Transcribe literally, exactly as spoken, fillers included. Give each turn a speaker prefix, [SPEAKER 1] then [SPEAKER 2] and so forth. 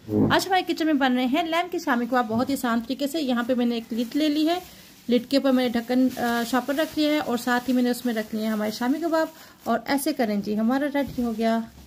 [SPEAKER 1] आज हमारे किचन में बन रहे हैं लैम के शामी कबाब बहुत ही आसान तरीके से। यहाँ पे मैंने एक लिड ले ली है, लिड के ऊपर मैंने ढक्कन शॉपर रख लिया है और साथ ही मैंने उसमें रख लिया है हमारे शामी कबाब। और ऐसे करें जी, हमारा रेडी हो गया।